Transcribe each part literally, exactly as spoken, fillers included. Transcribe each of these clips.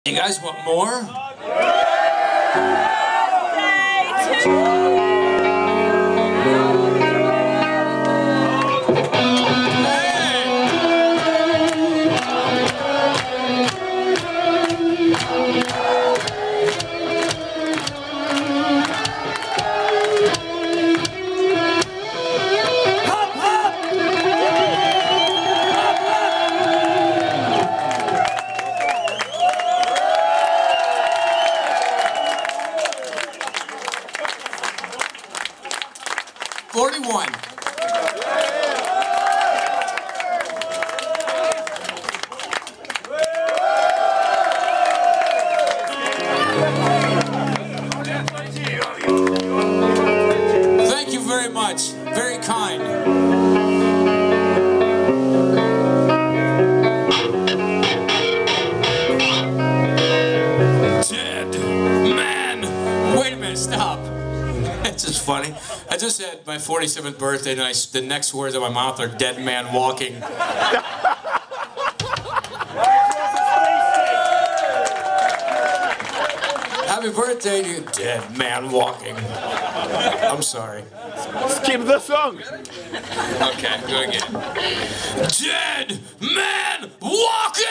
You guys want more? forty-one. Thank you very much. Very kind. Dead man. Wait a minute, stop. That's just funny. I just had my forty-seventh birthday, and I, the next words out of my mouth are "dead man walking." Happy birthday to you, dead man walking. I'm sorry. Skip the song. Okay, do it again. Dead man walking!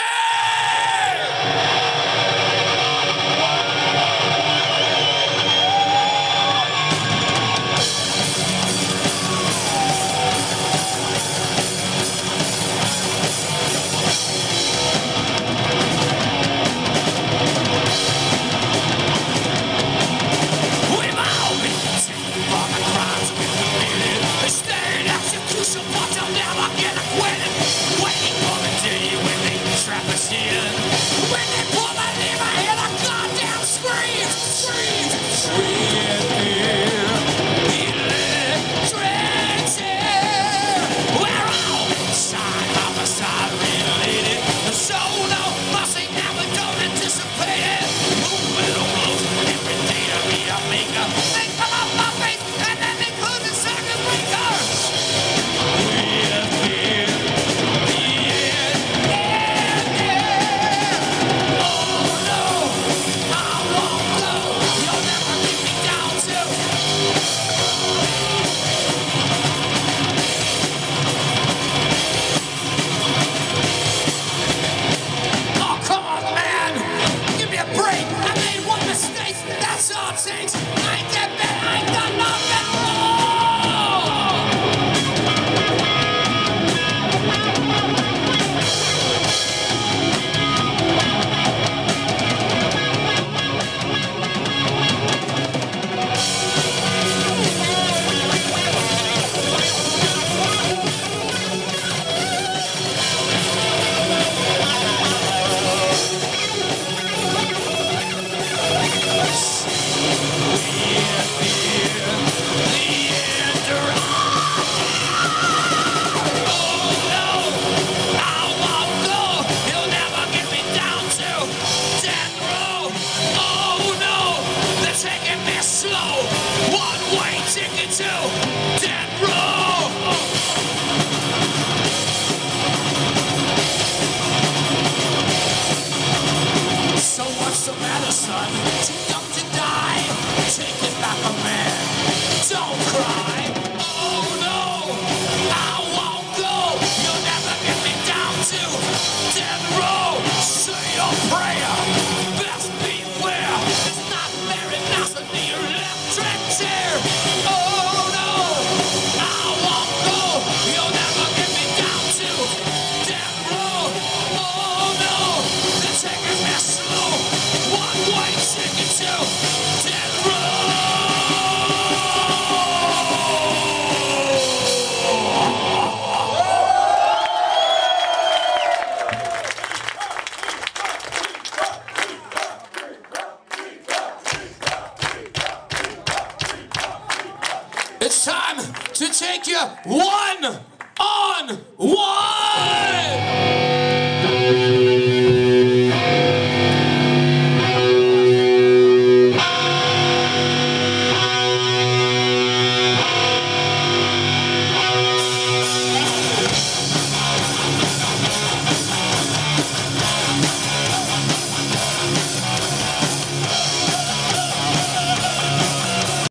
It's time to take you one on one!